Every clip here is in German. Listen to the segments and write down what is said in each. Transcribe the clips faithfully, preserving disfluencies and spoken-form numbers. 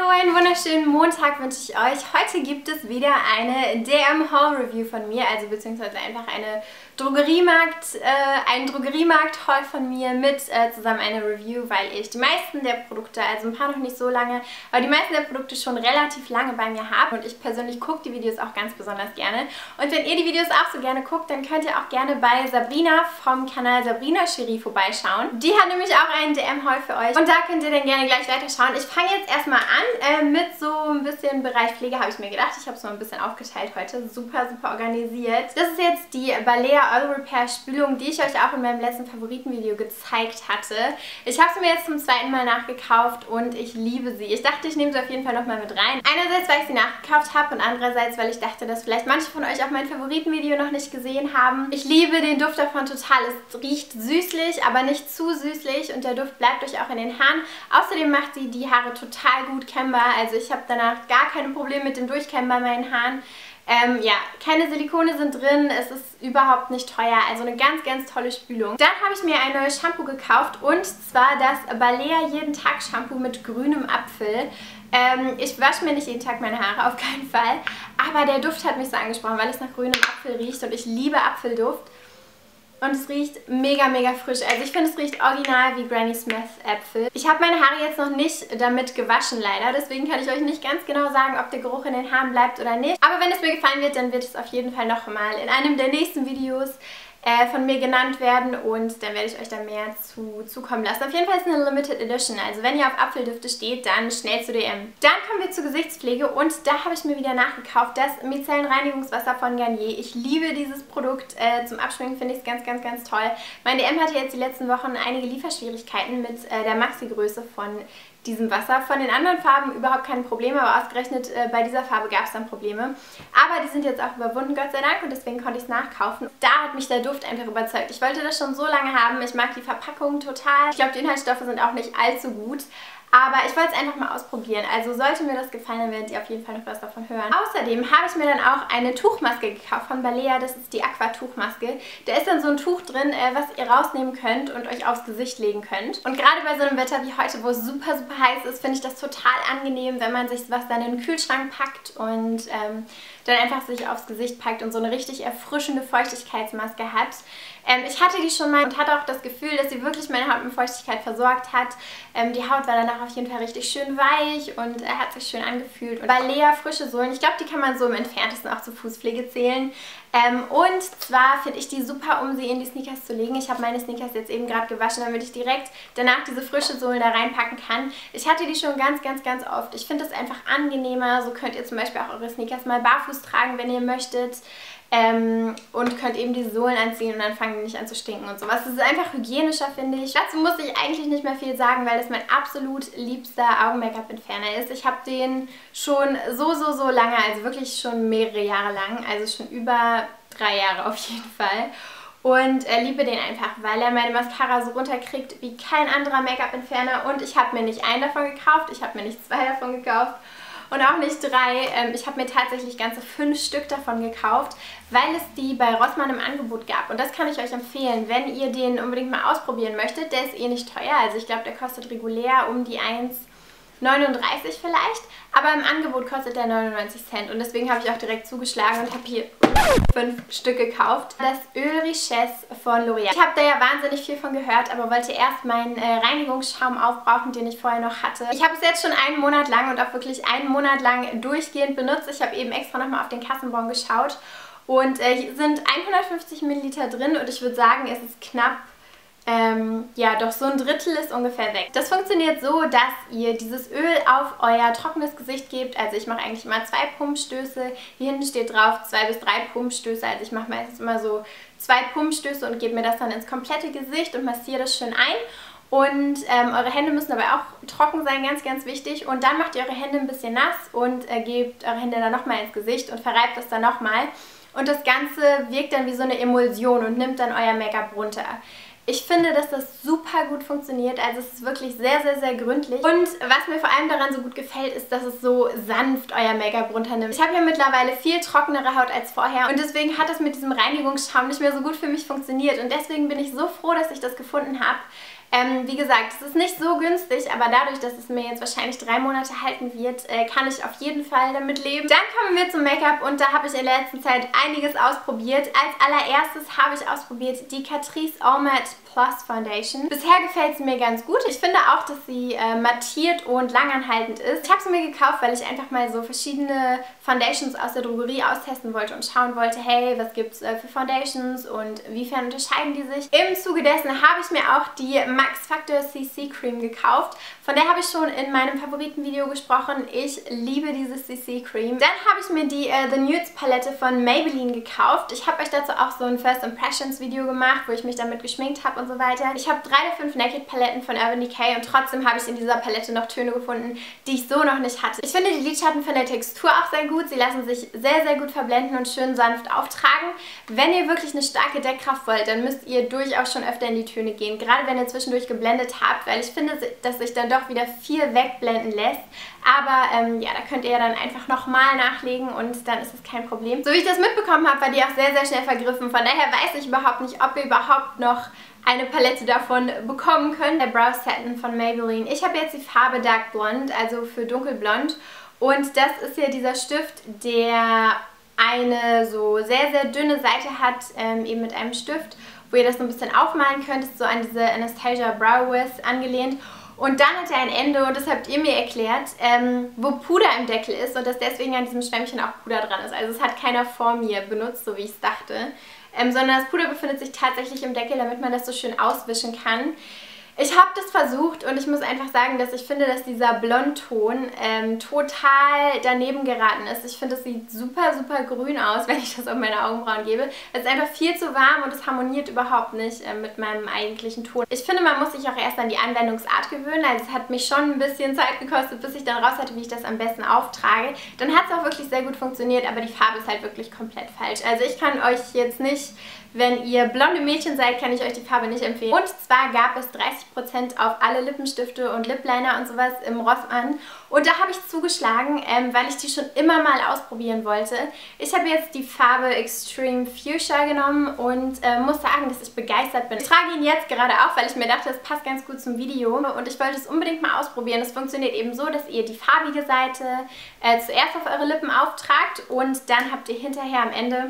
Hallo, einen wunderschönen Montag wünsche ich euch. Heute gibt es wieder eine D M Haul Review von mir, also beziehungsweise einfach eine Drogeriemarkt, äh, ein Drogeriemarkt-Haul von mir mit äh, zusammen eine Review, weil ich die meisten der Produkte, also ein paar noch nicht so lange, aber die meisten der Produkte schon relativ lange bei mir habe und ich persönlich gucke die Videos auch ganz besonders gerne. Und wenn ihr die Videos auch so gerne guckt, dann könnt ihr auch gerne bei Sabrina vom Kanal Sabrina Cherie vorbeischauen. Die hat nämlich auch einen D M-Haul für euch und da könnt ihr dann gerne gleich weiterschauen. Ich fange jetzt erstmal an äh, mit so ein bisschen Bereich Pflege, habe ich mir gedacht. Ich habe es mal ein bisschen aufgeteilt heute. Super, super organisiert. Das ist jetzt die Balea Oil Repair Spülung, die ich euch auch in meinem letzten Favoritenvideo gezeigt hatte. Ich habe sie mir jetzt zum zweiten Mal nachgekauft und ich liebe sie. Ich dachte, ich nehme sie auf jeden Fall nochmal mit rein. Einerseits, weil ich sie nachgekauft habe und andererseits, weil ich dachte, dass vielleicht manche von euch auch mein Favoritenvideo noch nicht gesehen haben. Ich liebe den Duft davon total. Es riecht süßlich, aber nicht zu süßlich und der Duft bleibt euch auch in den Haaren. Außerdem macht sie die Haare total gut kämmbar. Also ich habe danach gar keine Probleme mit dem Durchkämmen bei meinen Haaren. Ähm, ja, keine Silikone sind drin, es ist überhaupt nicht teuer, also eine ganz, ganz tolle Spülung. Dann habe ich mir ein neues Shampoo gekauft und zwar das Balea Jeden Tag Shampoo mit grünem Apfel. Ähm, ich wasche mir nicht jeden Tag meine Haare, auf keinen Fall, aber der Duft hat mich so angesprochen, weil es nach grünem Apfel riecht und ich liebe Apfelduft. Und es riecht mega, mega frisch. Also ich finde, es riecht original wie Granny Smith Äpfel. Ich habe meine Haare jetzt noch nicht damit gewaschen, leider. Deswegen kann ich euch nicht ganz genau sagen, ob der Geruch in den Haaren bleibt oder nicht. Aber wenn es mir gefallen wird, dann wird es auf jeden Fall noch mal in einem der nächsten Videos äh, von mir genannt werden. Und dann werde ich euch da mehr zu zukommen lassen. Auf jeden Fall ist es eine Limited Edition. Also wenn ihr auf Apfeldüfte steht, dann schnell zu D M. Dann kommen wir zur Gesichtspflege. Und da habe ich mir wieder nachgekauft das Micellenreinigungswasser von Garnier. Ich liebe dieses Produkt. Äh, zum Abschminken finde ich es ganz, ganz, ganz toll. Mein D M hatte jetzt die letzten Wochen einige Lieferschwierigkeiten mit äh, der Maxi-Größe von diesem Wasser. Von den anderen Farben überhaupt keine Probleme, aber ausgerechnet äh, bei dieser Farbe gab es dann Probleme. Aber die sind jetzt auch überwunden, Gott sei Dank, und deswegen konnte ich es nachkaufen. Da hat mich der Duft einfach überzeugt. Ich wollte das schon so lange haben. Ich mag die Verpackung total. Ich glaube, die Inhaltsstoffe sind auch nicht allzu gut. Aber ich wollte es einfach mal ausprobieren. Also sollte mir das gefallen, dann werdet ihr auf jeden Fall noch was davon hören. Außerdem habe ich mir dann auch eine Tuchmaske gekauft von Balea. Das ist die Aqua-Tuchmaske. Da ist dann so ein Tuch drin, äh, was ihr rausnehmen könnt und euch aufs Gesicht legen könnt. Und gerade bei so einem Wetter wie heute, wo es super, super heiß ist, finde ich das total angenehm, wenn man sich was dann in den Kühlschrank packt und ähm, dann einfach sich aufs Gesicht packt und so eine richtig erfrischende Feuchtigkeitsmaske hat. Ähm, ich hatte die schon mal und hatte auch das Gefühl, dass sie wirklich meine Haut mit Feuchtigkeit versorgt hat. Ähm, die Haut war danach auf jeden Fall richtig schön weich und äh, hat sich schön angefühlt. Und Balea frische Sohlen, ich glaube, die kann man so im Entferntesten auch zur Fußpflege zählen. Ähm, und zwar finde ich die super, um sie in die Sneakers zu legen. Ich habe meine Sneakers jetzt eben gerade gewaschen, damit ich direkt danach diese frische Sohlen da reinpacken kann. Ich hatte die schon ganz, ganz, ganz oft. Ich finde es einfach angenehmer. So könnt ihr zum Beispiel auch eure Sneakers mal barfuß tragen, wenn ihr möchtet. Ähm, und könnt eben die Sohlen anziehen und dann fangen die nicht an zu stinken und sowas. Das ist einfach hygienischer, finde ich. Dazu muss ich eigentlich nicht mehr viel sagen, weil das mein absolut liebster Augen-Make-up-Entferner ist. Ich habe den schon so, so, so lange, also wirklich schon mehrere Jahre lang, also schon über drei Jahre auf jeden Fall. Und äh, liebe den einfach, weil er meine Mascara so runterkriegt wie kein anderer Make-up-Entferner. Und ich habe mir nicht einen davon gekauft, ich habe mir nicht zwei davon gekauft. Und auch nicht drei. Ich habe mir tatsächlich ganze fünf Stück davon gekauft, weil es die bei Rossmann im Angebot gab. Und das kann ich euch empfehlen, wenn ihr den unbedingt mal ausprobieren möchtet. Der ist eh nicht teuer. Also ich glaube, der kostet regulär um die eins neununddreißig vielleicht. Aber im Angebot kostet der neunundneunzig Cent. Und deswegen habe ich auch direkt zugeschlagen und habe hier fünf Stück gekauft. Das Öl Richesse von L'Oreal. Ich habe da ja wahnsinnig viel von gehört, aber wollte erst meinen äh, Reinigungsschaum aufbrauchen, den ich vorher noch hatte. Ich habe es jetzt schon einen Monat lang und auch wirklich einen Monat lang durchgehend benutzt. Ich habe eben extra nochmal auf den Kassenbon geschaut. Und äh, hier sind hundertfünfzig Milliliter drin und ich würde sagen, es ist knapp Ähm, ja, doch so ein Drittel ist ungefähr weg. Das funktioniert so, dass ihr dieses Öl auf euer trockenes Gesicht gebt. Also ich mache eigentlich immer zwei Pumpstöße. Hier hinten steht drauf zwei bis drei Pumpstöße. Also ich mache meistens immer so zwei Pumpstöße und gebe mir das dann ins komplette Gesicht und massiere das schön ein. Und ähm, eure Hände müssen dabei auch trocken sein, ganz, ganz wichtig. Und dann macht ihr eure Hände ein bisschen nass und äh, gebt eure Hände dann nochmal ins Gesicht und verreibt das dann nochmal. Und das Ganze wirkt dann wie so eine Emulsion und nimmt dann euer Make-up runter. Ich finde, dass das super gut funktioniert, also es ist wirklich sehr, sehr, sehr gründlich. Und was mir vor allem daran so gut gefällt, ist, dass es so sanft euer Make-up runternimmt. Ich habe ja mittlerweile viel trockenere Haut als vorher und deswegen hat es mit diesem Reinigungsschaum nicht mehr so gut für mich funktioniert. Und deswegen bin ich so froh, dass ich das gefunden habe. Ähm, wie gesagt, es ist nicht so günstig, aber dadurch, dass es mir jetzt wahrscheinlich drei Monate halten wird, äh, kann ich auf jeden Fall damit leben. Dann kommen wir zum Make-up und da habe ich in der letzten Zeit einiges ausprobiert. Als allererstes habe ich ausprobiert die Catrice All Matte Plus Foundation. Bisher gefällt sie mir ganz gut. Ich finde auch, dass sie äh, mattiert und langanhaltend ist. Ich habe sie mir gekauft, weil ich einfach mal so verschiedene Foundations aus der Drogerie austesten wollte und schauen wollte, hey, was gibt es äh, für Foundations und inwiefern unterscheiden die sich. Im Zuge dessen habe ich mir auch die Max Factor C C Cream gekauft. Von der habe ich schon in meinem Favoritenvideo gesprochen. Ich liebe diese C C Cream. Dann habe ich mir die äh, The Nudes Palette von Maybelline gekauft. Ich habe euch dazu auch so ein First Impressions Video gemacht, wo ich mich damit geschminkt habe und so weiter. Ich habe drei der fünf Naked Paletten von Urban Decay und trotzdem habe ich in dieser Palette noch Töne gefunden, die ich so noch nicht hatte. Ich finde die Lidschatten von der Textur auch sehr gut. Sie lassen sich sehr, sehr gut verblenden und schön sanft auftragen. Wenn ihr wirklich eine starke Deckkraft wollt, dann müsst ihr durchaus schon öfter in die Töne gehen. Gerade wenn ihr zwischendurch geblendet habt, weil ich finde, dass sich dann doch wieder viel wegblenden lässt. Aber ähm, ja, da könnt ihr ja dann einfach nochmal nachlegen und dann ist es kein Problem. So wie ich das mitbekommen habe, war die auch sehr, sehr schnell vergriffen. Von daher weiß ich überhaupt nicht, ob ihr überhaupt noch eine Palette davon bekommen könnt. Der Brow Satin von Maybelline. Ich habe jetzt die Farbe Dark Blonde, also für dunkelblond. Und das ist ja dieser Stift, der eine so sehr, sehr dünne Seite hat, ähm, eben mit einem Stift, wo ihr das so ein bisschen aufmalen könnt. Das ist so an diese Anastasia Brow Wiz angelehnt. Und dann hat er ein Ende, und das habt ihr mir erklärt, ähm, wo Puder im Deckel ist und dass deswegen an diesem Schwämmchen auch Puder dran ist. Also es hat keiner vor mir benutzt, so wie ich es dachte, ähm, sondern das Puder befindet sich tatsächlich im Deckel, damit man das so schön auswischen kann. Ich habe das versucht und ich muss einfach sagen, dass ich finde, dass dieser Blondton ähm, total daneben geraten ist. Ich finde, es sieht super, super grün aus, wenn ich das auf meine Augenbrauen gebe. Es ist einfach viel zu warm und es harmoniert überhaupt nicht äh, mit meinem eigentlichen Ton. Ich finde, man muss sich auch erst an die Anwendungsart gewöhnen. Also es hat mich schon ein bisschen Zeit gekostet, bis ich dann raus hatte, wie ich das am besten auftrage. Dann hat es auch wirklich sehr gut funktioniert, aber die Farbe ist halt wirklich komplett falsch. Also ich kann euch jetzt nicht... Wenn ihr blonde Mädchen seid, kann ich euch die Farbe nicht empfehlen. Und zwar gab es dreißig Prozent auf alle Lippenstifte und Lip Liner und sowas im Rossmann. Und da habe ich zugeschlagen, ähm, weil ich die schon immer mal ausprobieren wollte. Ich habe jetzt die Farbe Extreme Fuchsia genommen und äh, muss sagen, dass ich begeistert bin. Ich trage ihn jetzt gerade auch, weil ich mir dachte, es passt ganz gut zum Video. Und ich wollte es unbedingt mal ausprobieren. Es funktioniert eben so, dass ihr die farbige Seite äh, zuerst auf eure Lippen auftragt und dann habt ihr hinterher am Ende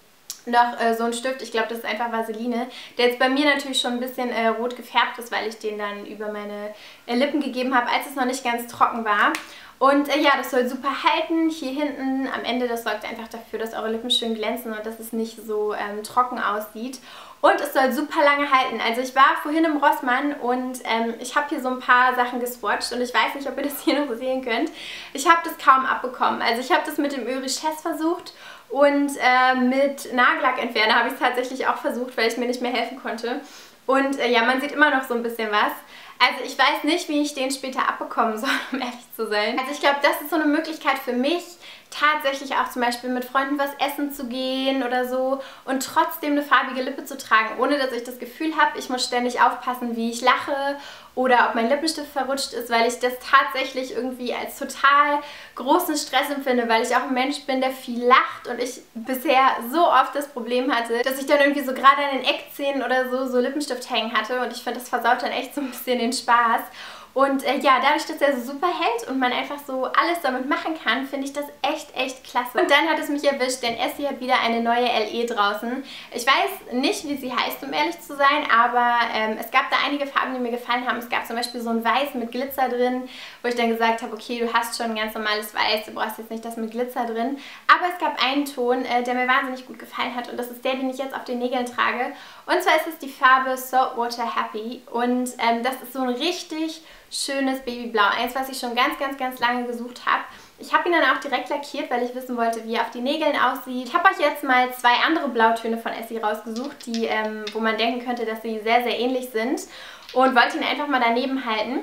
noch äh, so ein Stift, ich glaube, das ist einfach Vaseline, der jetzt bei mir natürlich schon ein bisschen äh, rot gefärbt ist, weil ich den dann über meine äh, Lippen gegeben habe, als es noch nicht ganz trocken war. Und äh, ja, das soll super halten. Hier hinten am Ende, das sorgt einfach dafür, dass eure Lippen schön glänzen und dass es nicht so ähm, trocken aussieht. Und es soll super lange halten. Also ich war vorhin im Rossmann und ähm, ich habe hier so ein paar Sachen geswatcht und ich weiß nicht, ob ihr das hier noch sehen könnt. Ich habe das kaum abbekommen. Also ich habe das mit dem Öl Richesse versucht und äh, mit Nagellackentferner habe ich es tatsächlich auch versucht, weil ich mir nicht mehr helfen konnte. Und äh, ja, man sieht immer noch so ein bisschen was. Also ich weiß nicht, wie ich den später abbekommen soll, um ehrlich zu sein. Also ich glaube, das ist so eine Möglichkeit für mich, tatsächlich auch zum Beispiel mit Freunden was essen zu gehen oder so und trotzdem eine farbige Lippe zu tragen, ohne dass ich das Gefühl habe, ich muss ständig aufpassen, wie ich lache oder ob mein Lippenstift verrutscht ist, weil ich das tatsächlich irgendwie als total großen Stress empfinde, weil ich auch ein Mensch bin, der viel lacht und ich bisher so oft das Problem hatte, dass ich dann irgendwie so gerade an den Eckzähnen oder so so Lippenstift hängen hatte und ich finde, das versaut dann echt so ein bisschen den Spaß. Und äh, ja, dadurch, dass er so super hält und man einfach so alles damit machen kann, finde ich das echt, echt klasse. Und dann hat es mich erwischt, denn Essie hat wieder eine neue L E draußen. Ich weiß nicht, wie sie heißt, um ehrlich zu sein, aber ähm, es gab da einige Farben, die mir gefallen haben. Es gab zum Beispiel so ein Weiß mit Glitzer drin, wo ich dann gesagt habe, okay, du hast schon ein ganz normales Weiß, du brauchst jetzt nicht das mit Glitzer drin. Aber es gab einen Ton, äh, der mir wahnsinnig gut gefallen hat und das ist der, den ich jetzt auf den Nägeln trage. Und zwar ist es die Farbe Saltwater Happy und ähm, das ist so ein richtig schönes Babyblau. Eins, was ich schon ganz, ganz, ganz lange gesucht habe. Ich habe ihn dann auch direkt lackiert, weil ich wissen wollte, wie er auf die Nägeln aussieht. Ich habe euch jetzt mal zwei andere Blautöne von Essie rausgesucht, die, ähm, wo man denken könnte, dass sie sehr, sehr ähnlich sind. Und wollte ihn einfach mal daneben halten.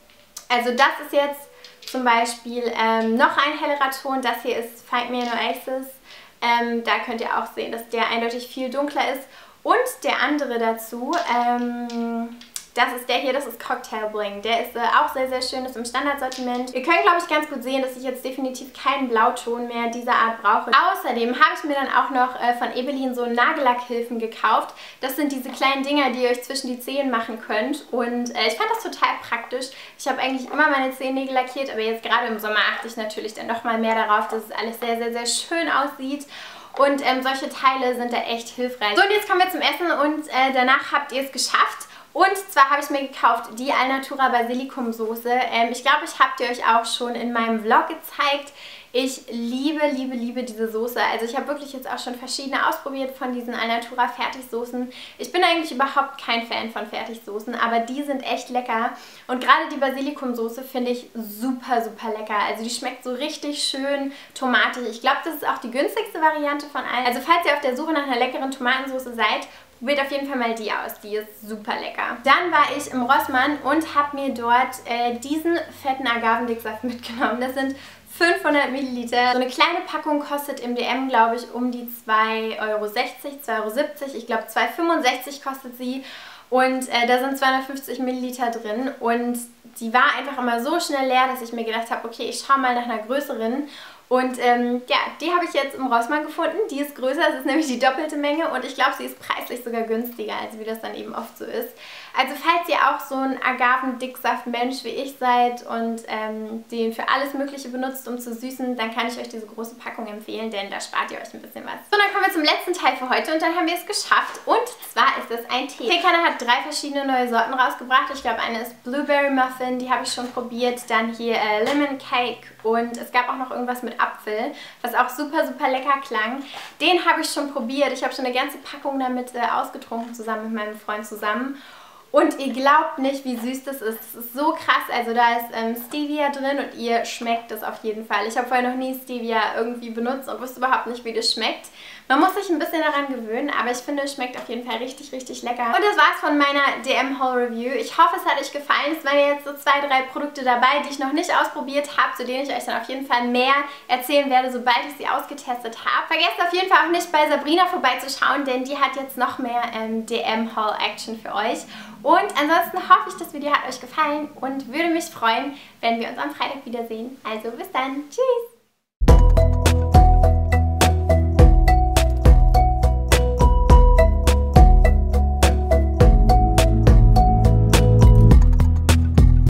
Also das ist jetzt zum Beispiel ähm, noch ein hellerer Ton. Das hier ist Find Me an Oasis. Ähm, da könnt ihr auch sehen, dass der eindeutig viel dunkler ist. Und der andere dazu, ähm... Das ist der hier, das ist Cocktail Bling. Der ist äh, auch sehr, sehr schön, ist im Standardsortiment. Ihr könnt, glaube ich, ganz gut sehen, dass ich jetzt definitiv keinen Blauton mehr dieser Art brauche. Außerdem habe ich mir dann auch noch äh, von Ebelin so Nagellackhilfen gekauft. Das sind diese kleinen Dinger, die ihr euch zwischen die Zehen machen könnt. Und äh, ich fand das total praktisch. Ich habe eigentlich immer meine Zehennägel lackiert, aber jetzt gerade im Sommer achte ich natürlich dann noch mal mehr darauf, dass es alles sehr, sehr, sehr schön aussieht. Und ähm, solche Teile sind da echt hilfreich. So, und jetzt kommen wir zum Essen und äh, danach habt ihr es geschafft. Und zwar habe ich mir gekauft die Alnatura Basilikumsoße. Ähm, ich glaube, ich habe die euch auch schon in meinem Vlog gezeigt. Ich liebe, liebe, liebe diese Soße. Also ich habe wirklich jetzt auch schon verschiedene ausprobiert von diesen Alnatura Fertigsoßen. Ich bin eigentlich überhaupt kein Fan von Fertigsoßen, aber die sind echt lecker. Und gerade die Basilikumsoße finde ich super, super lecker. Also die schmeckt so richtig schön tomatig. Ich glaube, das ist auch die günstigste Variante von allen. Also falls ihr auf der Suche nach einer leckeren Tomatensoße seid, probiert auf jeden Fall mal die aus, die ist super lecker. Dann war ich im Rossmann und habe mir dort äh, diesen fetten Agavendicksaft mitgenommen. Das sind fünfhundert Milliliter. So eine kleine Packung kostet im D M, glaube ich, um die zwei Euro sechzig, zwei Euro siebzig. Ich glaube, zwei Euro fünfundsechzig kostet sie. Und äh, da sind zweihundertfünfzig Milliliter drin. Und die war einfach immer so schnell leer, dass ich mir gedacht habe, okay, ich schaue mal nach einer größeren. Und ähm, ja, die habe ich jetzt im Rossmann gefunden. Die ist größer, es ist nämlich die doppelte Menge und ich glaube, sie ist preislich sogar günstiger, als wie das dann eben oft so ist. Also falls ihr auch so ein Agavendicksaft-Mensch wie ich seid und ähm, den für alles Mögliche benutzt, um zu süßen, dann kann ich euch diese große Packung empfehlen, denn da spart ihr euch ein bisschen was. So, dann kommen wir zum letzten Teil für heute und dann haben wir es geschafft. Und zwar ist es ein Tee. Teekanne hat drei verschiedene neue Sorten rausgebracht. Ich glaube, eine ist Blueberry Muffin, die habe ich schon probiert. Dann hier äh, Lemon Cake und es gab auch noch irgendwas mit Apfel, was auch super, super lecker klang. Den habe ich schon probiert. Ich habe schon eine ganze Packung damit äh, ausgetrunken, zusammen mit meinem Freund zusammen. Und ihr glaubt nicht, wie süß das ist. Das ist so krass. Also da ist ähm, Stevia drin und ihr schmeckt das auf jeden Fall. Ich habe vorher noch nie Stevia irgendwie benutzt und wusste überhaupt nicht, wie das schmeckt. Man muss sich ein bisschen daran gewöhnen, aber ich finde, es schmeckt auf jeden Fall richtig, richtig lecker. Und das war's von meiner D M Haul Review. Ich hoffe, es hat euch gefallen. Es waren jetzt so zwei, drei Produkte dabei, die ich noch nicht ausprobiert habe, zu denen ich euch dann auf jeden Fall mehr erzählen werde, sobald ich sie ausgetestet habe. Vergesst auf jeden Fall auch nicht, bei Sabrina vorbeizuschauen, denn die hat jetzt noch mehr ähm, D M Haul Action für euch. Und ansonsten hoffe ich, das Video hat euch gefallen und würde mich freuen, wenn wir uns am Freitag wiedersehen. Also bis dann. Tschüss!